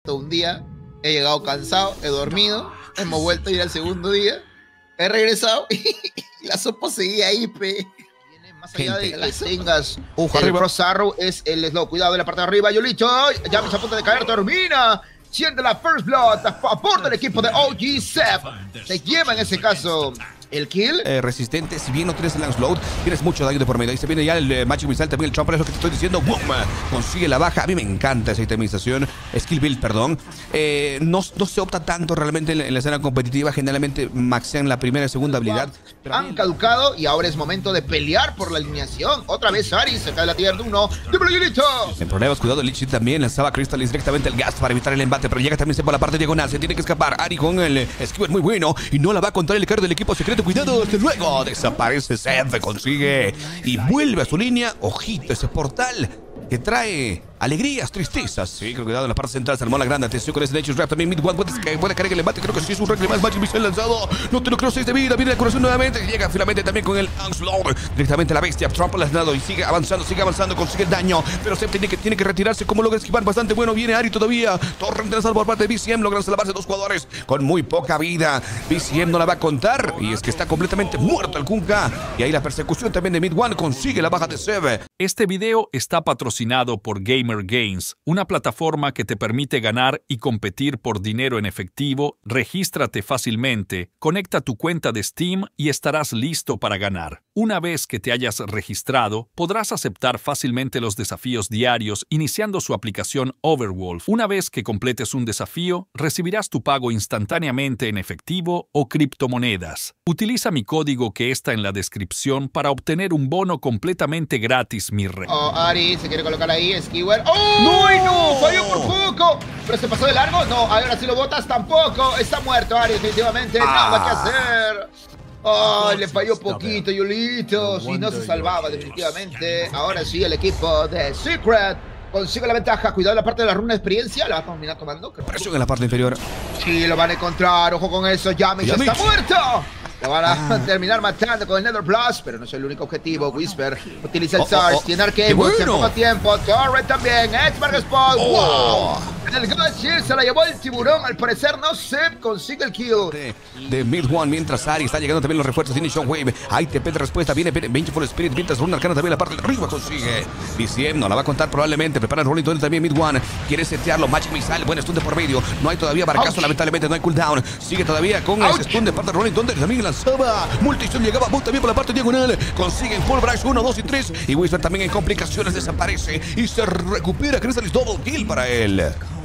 todo un día, he llegado cansado, he dormido, hemos vuelto a ir al segundo día, he regresado y la sopa seguía ahí, pe. Más allá de que tengas el Cross Arrow, es el slow. Cuidado de la parte de arriba, Yolito. Ya me está a punto de caer, termina. Siente la First Blood a favor del equipo de OG Sep. Se lleva en ese caso el kill. Resistente, si bien no tienes el Lancelot, tienes mucho daño de por medio. Ahí se viene ya el Magic Missile, también el Trample, es lo que te estoy diciendo. ¡Boom! Consigue la baja. A mí me encanta esa itemización. Skill build, perdón. No se opta tanto realmente en la escena competitiva. Generalmente maxean la primera y segunda habilidad. Han caducado y ahora es momento de pelear por la alineación. Otra vez Ari cerca de la tier 1. En problemas, cuidado, Lich también lanzaba Crystallis directamente el gas para evitar el embate, pero llega también por la parte diagonal. Se tiene que escapar. Ari con el Skewer muy bueno y no la va a contar el carro del equipo secreto. Cuidado, desde luego desaparece Seth, consigue y vuelve a su línea. Ojito, ese portal que trae alegrías, tristezas. Sí, creo que cuidado en la parte central se armó la grande. Atención con ese Nature's Wrap también. Mid-One puede caer en el embate. Creo que sí es un rank más. Magic Missile lanzado. No te lo creo, 6 de vida. Viene el corazón nuevamente. Llega finalmente también con el Onslaught. Directamente a la bestia. Trample al lado y sigue avanzando. Consigue el daño. Pero Seth tiene que retirarse. Como logra esquivar bastante bueno. Viene Ari todavía. Torrent lanzado por parte de BCM. Logran salvarse dos jugadores con muy poca vida. BCM no la va a contar. Y es que está completamente muerto el Kunkka. Y ahí la persecución también de Mid-One. Consigue la baja de Seb. Este video está patrocinado por Gamer Gains, una plataforma que te permite ganar y competir por dinero en efectivo. Regístrate fácilmente, conecta tu cuenta de Steam y estarás listo para ganar. Una vez que te hayas registrado, podrás aceptar fácilmente los desafíos diarios iniciando su aplicación Overwolf. Una vez que completes un desafío, recibirás tu pago instantáneamente en efectivo o criptomonedas. Utiliza mi código que está en la descripción para obtener un bono completamente gratis, mi rey. Ari se quiere colocar ahí, Skewer. ¡Oh! ¡No! ¡Falló por poco! ¿Pero se pasó de largo? No, ahora si lo botas tampoco. Está muerto Ari, definitivamente. Nada que hacer. ¡Ay! Le falló poquito, Yolito. Si no se salvaba, definitivamente. Ahora sí, el equipo de Secret consigue la ventaja. Cuidado en la parte de la runa de experiencia. La va a terminar tomando. Presión en la parte inferior. Sí, lo van a encontrar. Ojo con eso. Yami ya está muerto. Lo van a terminar matando con el Nether Blast, pero no es el único objetivo. Whisper utiliza el Surge, tiene Arcane Boots en poco tiempo. Torre también, X-Mark Spot. ¡Wow! El God Shield se la llevó el tiburón. Al parecer no se consigue el kill de Mid-One, mientras Ari está llegando también los refuerzos. Tiene Shockwave, hay TP de respuesta. Viene Vengeful Spirit, mientras Runa Arcana también la parte de arriba consigue. Diciendo, la va a contar probablemente. Prepara el Rolling Thunder también Mid-One. Quiere setearlo, Magic Missile, buen stun de por medio. No hay todavía barcazo, lamentablemente no hay cooldown. Sigue todavía con ese stun de parte de Rolling Thunder. También lanzaba Multistone, llegaba Boot también por la parte diagonal. Consiguen Pulverize 1, 2 y 3. Y Whisper también en complicaciones desaparece y se recupera. Crystallis double kill para él.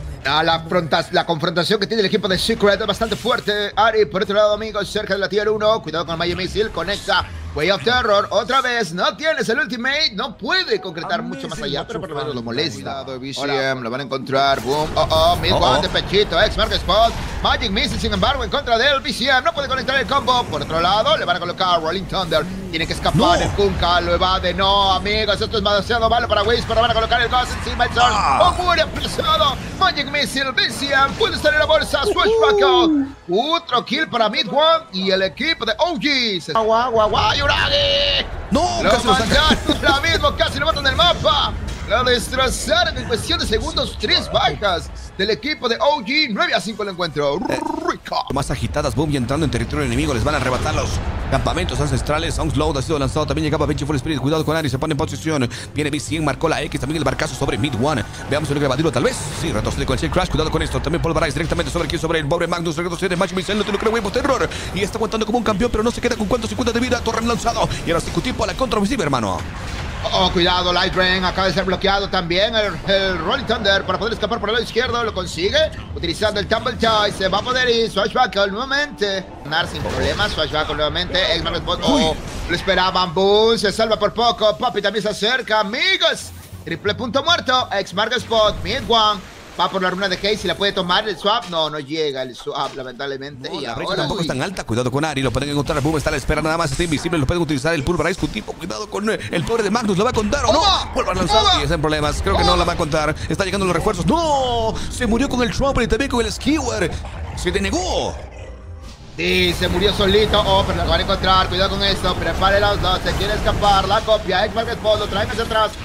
La confrontación que tiene el equipo de Secret es bastante fuerte. Ari, por otro lado, amigos, cerca de la tier 1. Cuidado con el Magic Missile. Conecta Way of Terror. Otra vez, no tienes el ultimate. No puede concretar mucho más allá, pero por lo menos lo molesta. BCM, lo van a encontrar. Boom. Mid-One de pechito. X-Mark Spot. Magic Missile, sin embargo, en contra del BCM. No puede conectar el combo. Por otro lado, le van a colocar Rolling Thunder. Tiene que escapar. El Kunkka lo evade. No, amigos, esto es demasiado malo para Whisper. Van a colocar el Ghost encima. El Surge. Muere apresado. Magic Missile, BCM, puede estar en la bolsa. Swashbuckle. Otro kill para Mid-One y el equipo de OGs. ¡Yuragi! ¡No! Lo mandaron ahora mismo, casi lo matan del mapa. Lo destrozaron en cuestión de segundos. 3 bajas del equipo de OG. 9-5 el encuentro. Más agitadas, Boom, y entrando en territorio enemigo. Les van a arrebatar los campamentos ancestrales. Onslaught ha sido lanzado. También llegaba Vengeful Spirit. Cuidado con Ari, se pone en posición. Viene B100, marcó la X. También el barcazo sobre Mid-One. Veamos si logra evadirlo, tal vez. Sí, retrocede con el Shell Crash. Cuidado con esto. También Pulverize directamente sobre el pobre Magnus. Retrocede Magic Missile. No te lo creo, Wave of Terror. Y está aguantando como un campeón, pero no se queda con cuántos 50 de vida. Torre lanzado. Y ahora sí, tipo a la contraofensiva, hermano. Cuidado, Light Rain acaba de ser bloqueado también el Rolling Thunder para poder escapar por el lado izquierdo. Lo consigue utilizando el Tumble Tie. Se va a poder ir Swashbuckle nuevamente. Ganar sin problemas. Swashbuckle nuevamente. X-Mark Spot. Lo esperaban. Boom. Se salva por poco. Papi también se acerca. Amigos. Triple punto muerto. X-Mark Spot. Mid-One. Va por la runa de Haze, si la puede tomar el swap. No llega el swap, lamentablemente. No, y la brecha tampoco es tan alta. Cuidado con Ari, lo pueden encontrar. Boom está a la espera, nada más está invisible. Lo pueden utilizar el Pulverize. Tipo, cuidado con el pobre de Magnus. ¿Lo va a contar o no? Vuelve a lanzar y está en problemas. Creo que no la va a contar. Está llegando los refuerzos. ¡No! Se murió con el Trample y también con el Skewer. Se denegó. Sí, se murió solito. Pero lo van a encontrar. Cuidado con esto. Prepare los dos. Se quiere escapar. La copia. X-Mark Spot. Lo traen hacia atrás.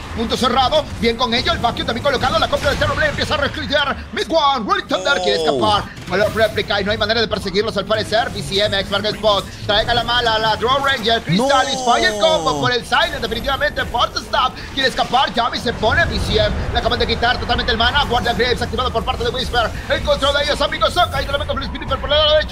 punto cerrado, bien con ello, el vacuum también colocado, la compra de Terrorblade empieza a reclutar, Mid-One, Rolling Thunder quiere escapar, valor réplica y no hay manera de perseguirlos al parecer, BCM, X-Market Spot, trae a la mala, la Draw Ranger, Crystalis, falla el combo por el Silent, definitivamente, Force Stop, quiere escapar, Yami se pone, BCM, le acaban de quitar totalmente el mana, Guardian Graves activado por parte de Whisper, en control de ellos, amigos, Soka, y tremendo Blue Spirit por el lado derecho,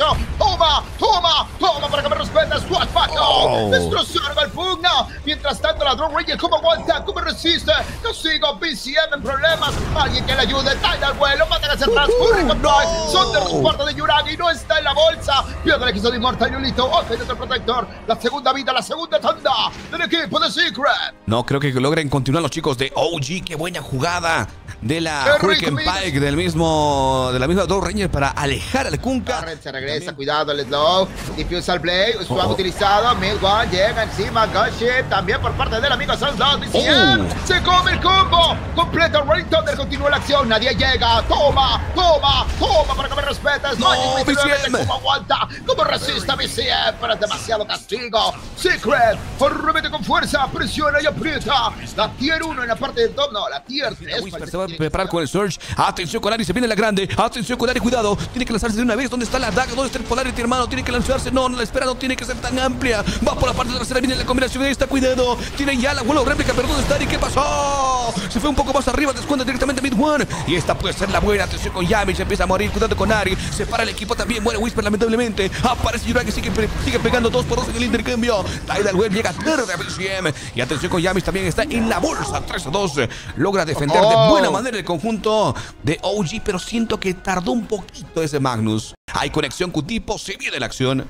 toma, para que me respetes, Squad Battle, destrozaron al Pugna, mientras tanto la Draw Ranger, ¿cómo aguanta? ¿Cómo resiste? Yo sigo, BCM en problemas, alguien que le ayude, cae al vuelo, matan hacia atrás, Hurricane Strike, son de los parte de Yuragi, no está en la bolsa, pierde el equipo de Immortal Yulito, otro protector, la segunda vida, la segunda tanda del equipo de Secret. No, creo que logren continuar los chicos de OG, qué buena jugada de la Hurricane Pike de la misma Draw Ranger para alejar al Kunkka. Se regresa, cuidado el slow, Diffusal Play, Swag utilizado, Mid-One llega encima, Gunship, también por parte del amigo Sundown, BCM, se come el combo, completa Rolling Thunder, continúa la acción, nadie llega, toma, para que me respetes, no, BCM, ¿cómo aguanta? ¿Cómo resiste BCM? Pero es demasiado castigo, Secret, arremete con fuerza, presiona y aprieta, la tier 1 en la parte del top, no, la tier 3. Se va a preparar con el Surge, atención con Ari, se viene la grande, atención con Ari, cuidado, tiene que lanzarse de una vez, ¿dónde está la daga? ¿Dónde está el Polarity, hermano? Tiene que lanzarse, no, la espera no tiene que ser tan amplia, va por la parte trasera, viene la combinación de esta, cuidado, tienen ya la vuelo réplica, pero ¿dónde está Ari? ¿Qué pasó? Se fue un poco más arriba, descuenta directamente Mid-One, y esta puede ser la buena, atención con Yami, se empieza a morir, cuidado con Ari, se para el equipo también, muere Whisper lamentablemente, aparece Yuragi, sigue pegando 2 por 2 en el intercambio, Tidal Wave llega tarde a BCM, y atención con Yami también está en la bolsa, 3-2, logra defender de buena manera el conjunto de OG, pero siento que tardó un poquito ese Magnus. Hay conexión Q-tipo, se viene la acción.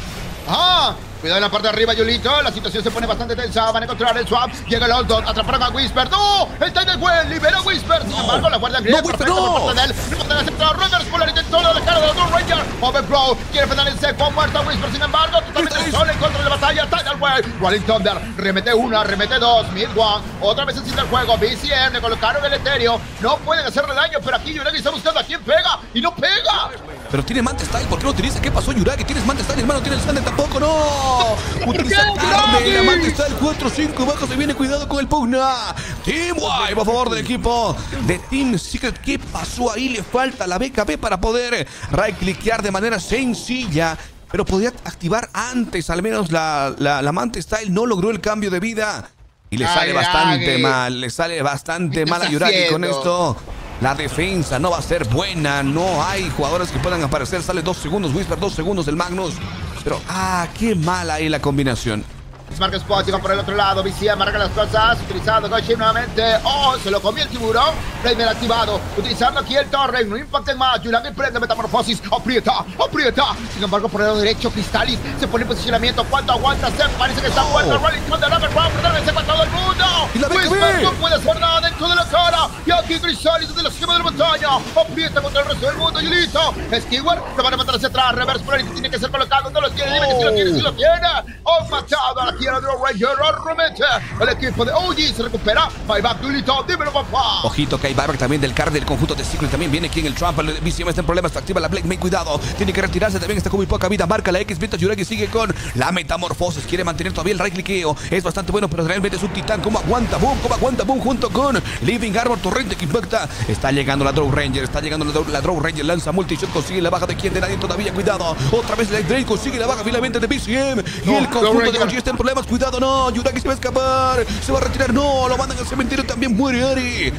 Cuidado en la parte de arriba, Yulito. La situación se pone bastante tensa. Van a encontrar el swap. Llega el Oldot. Atraparon a Whisper. ¡No! El Tidal Well libera a Whisper. Sin embargo, la guardia griega perfecta por parte de él. No pueden aceptar. Runners Polarity en toda la cara de la Draw Ranger. Open Pro quiere frenar el seco. Muerto a Whisper. Sin embargo, totalmente solo en contra de la batalla. Tidal Well. Rolling Thunder. Remete una, remete dos. Mid-One. Otra vez encima del juego. BCM. Le colocaron el etéreo. No pueden hacerle daño. Pero aquí Yuragi está buscando a quién pega. Y no pega. Pero tiene Manta Style. ¿Por qué no utiliza? ¿Qué pasó, Yuragi? Tienes Manta Style, hermano. Tienes Sander tampoco. ¡No! Utiliza tarde. La Manta Style 4-5. Bajo se viene. Cuidado con el Pugna. Team White, por favor, del equipo de Team Secret. ¿Qué pasó ahí? Le falta la BKB para poder right-clickear de manera sencilla. Pero podía activar antes. Al menos la Manta Style no logró el cambio de vida. Y le sale bastante mal. Le sale bastante mal a Yuragi con esto. La defensa no va a ser buena. No hay jugadores que puedan aparecer. Sale 2 segundos. Whisper 2 segundos del Magnus. Pero, qué mala ahí la combinación. Smart Spot iba por el otro lado. BCM marca las cosas. Utilizando Goshi nuevamente. Se lo comió el tiburón. Flamer activado. Utilizando aquí el torre. No impacten más. Yuragi prende metamorfosis. Aprieta. Sin embargo, por el lado derecho, Crystalis se pone en posicionamiento. ¿Cuánto aguanta? Se parece que está muerto. Rolling Thunder Overground. Se va todo el mundo. Whisper no puede hacer nada dentro de la cara. Y aquí Crystalis desde la cima de la montaña. Aprieta contra el resto del mundo. Yulito. Skewer. Se van a matar hacia atrás. Reverse Polarity tiene que ser colocado. No lo tiene. Dime que si lo tiene. Si lo tiene. Matado a la tierra de Draw Ranger. Arremete. El equipo de OG se recupera. Buyback, Yulito. Dímelo, papá. Ojito que hay buyback también del card del conjunto de Secret. También viene aquí en el Trump. El BCM está en problemas. Activa la Blade Main. Cuidado. Tiene que retirarse. También está con muy poca vida. Marca la X. Mientras Yuragi sigue con la metamorfosis. Quiere mantener todavía el right cliqueo. Es bastante bueno, pero realmente es un titán. ¿Cómo aguanta Boom junto con Living Arbor? Torrente que impacta. Está llegando la Draw Ranger. La Draw Ranger. Lanza multishot. Consigue la baja de quien de nadie todavía. Cuidado. Otra vez el Drake consigue la baja finalmente de BCM. Y el conjunto de OG está en problemas. Cuidado, no. Yuragi se va a escapar. Se va a retirar. No. Lo mandan al cementerio. También muere Ari.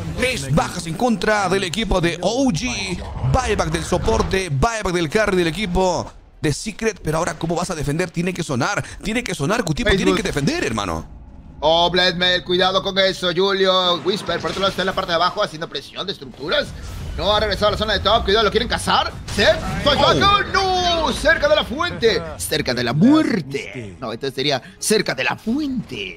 3 bajas en contra del equipo de OG. Buyback del soporte. Buyback del carry del equipo de Secret. Pero ahora, ¿cómo vas a defender? Tiene que sonar. Q-tipo tiene que defender, hermano. Blade Mail, cuidado con eso, Julio. Whisper, por otro lado, está en la parte de abajo haciendo presión de estructuras. No ha regresado a la zona de top. Cuidado, ¿lo quieren cazar? ¿Sí? ¡No! Cerca de la fuente. Cerca de la muerte. No, entonces sería cerca de la fuente.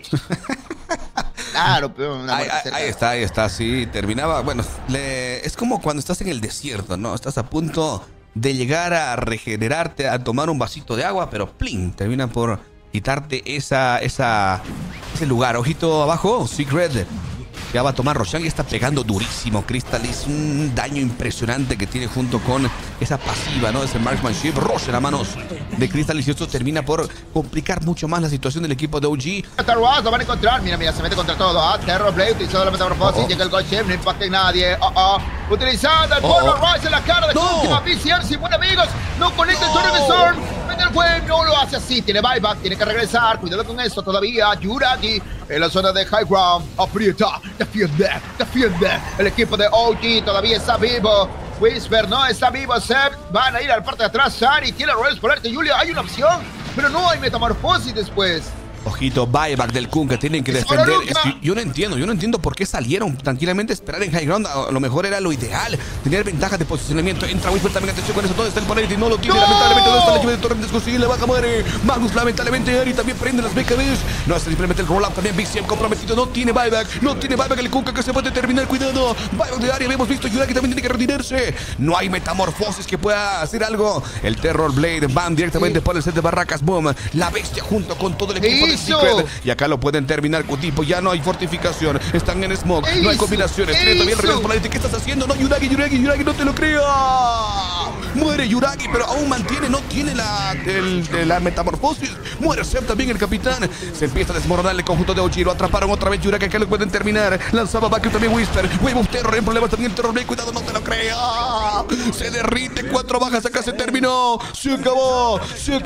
Claro, pero ahí está, sí. Terminaba, bueno, es como cuando estás en el desierto, ¿no? Estás a punto de llegar a regenerarte, a tomar un vasito de agua, pero ¡plin! Termina por quitarte ese lugar. Ojito abajo, Secret. Ya va a tomar Roshan y está pegando durísimo. Crystalis, un daño impresionante que tiene junto con esa pasiva, ¿no? Ese marksmanship. Roshan a manos de Crystalis y esto termina por complicar mucho más la situación del equipo de OG. Star Wars lo van a encontrar. Mira, se mete contra todo. Terrorblade utilizando la metamorfosis. Llega el Ghost Ship, no impacta en nadie. Utilizando el Polar Rise en la cara de última VCRC. Bueno, amigos, no conecta el Torrent Storm. El web no lo hace así. Tiene buyback, tiene que regresar. Cuidado con esto todavía. Yuragi en la zona de High Ground. Aprieta, defiende. El equipo de OG todavía está vivo. Whisper no está vivo. Seb van a ir a la parte de atrás. Ari tiene Royals por arte. Julia, hay una opción, pero no hay metamorfosis después. Ojito, buyback del Kun que tienen que defender. Es que yo no entiendo por qué salieron tranquilamente a esperar en High Ground. A lo mejor era lo ideal, tener ventajas de posicionamiento. Entra Whisper también, atención con eso. ¿Dónde está el Polarity? No lo tiene, lamentablemente. ¿Dónde está el equipo de Torrent? Consigue, le baja, muere. Magus, lamentablemente. Ari también prende las BKBs. No es simplemente el roll-up. También Big CM comprometido. No tiene buyback el Kun que se puede terminar. Cuidado. Buyback de Ari. Habíamos visto. Yuraki también tiene que retirarse. No hay metamorfosis que pueda hacer algo. El Terrorblade van directamente por el set de barracas. Boom. La bestia junto con todo el equipo de Secret. Y acá lo pueden terminar, Cutipo. Ya no hay fortificación. Están en smoke. No hay combinaciones. Tiene también el Polarity. ¿Qué estás haciendo? No, Yuragi, no te lo creo. Muere Yuragi, pero aún mantiene. No tiene la metamorfosis. Muere Seb también, el capitán. Se empieza a desmoronar el conjunto de OG. Lo atraparon otra vez Yuragi. Acá lo pueden terminar. Lanzaba Baku también Whisper. Wave of Terror. En problemas también el Terrorblade. Cuidado, no te lo creo. Se derrite. 4 bajas. Acá se terminó. Se acabó.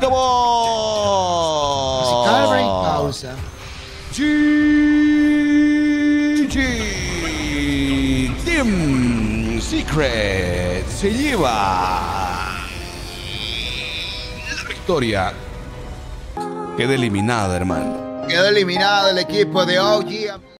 Pausa. GG Team Secret se lleva la victoria. Queda eliminada, hermano. Queda eliminado el equipo de OG.